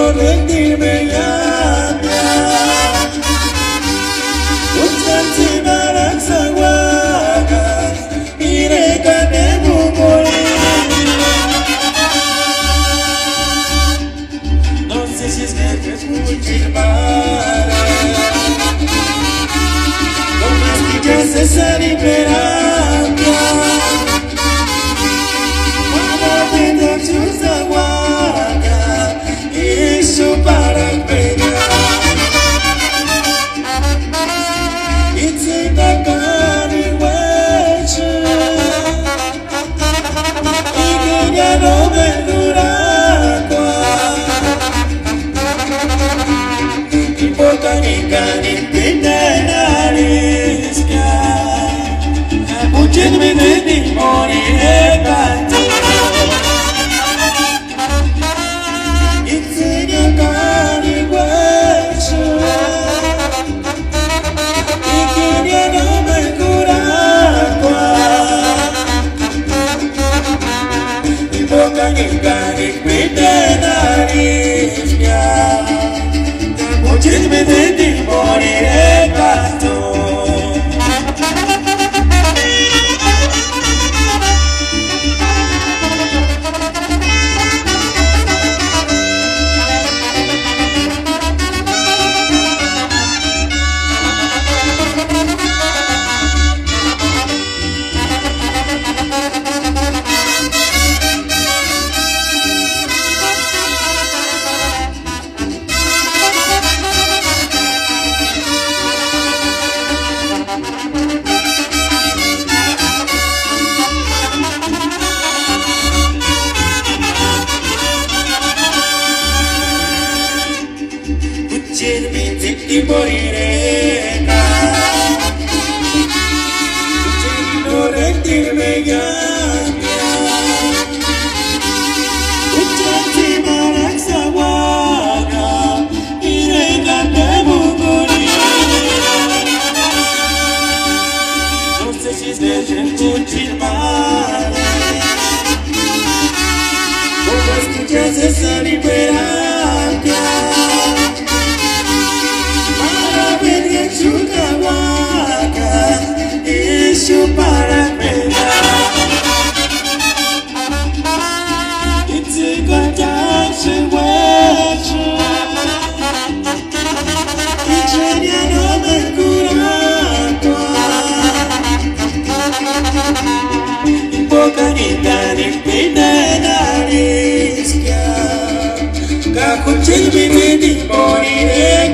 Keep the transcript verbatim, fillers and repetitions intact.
quiero rendirme ya. Uchansi marak sawaga, mire kane mumori. No sé si es que te escuches mal. No me digas esa liberanza. Para vender tus aguagas y eso para pegar. It's in the garden where y que ya no me dura y poca ni cani pinta Uccidimi di morire canto. Insegna cani guercio e chi ne nome cura qua. I bocca ni cani pintenari schia. Uccidimi di morire canto. Uccidimi zitti morire Uccidimi non rendirmi gambia Uccidimi marak sawaga Ire kane mumori. Non sé si smetti escuchar mal. Como escuchas esa liberanza. Isso para pegar. E te guardar sem hueso. E genia não me curando. E boca ni dani pina na risca. Cacucci mi di morire.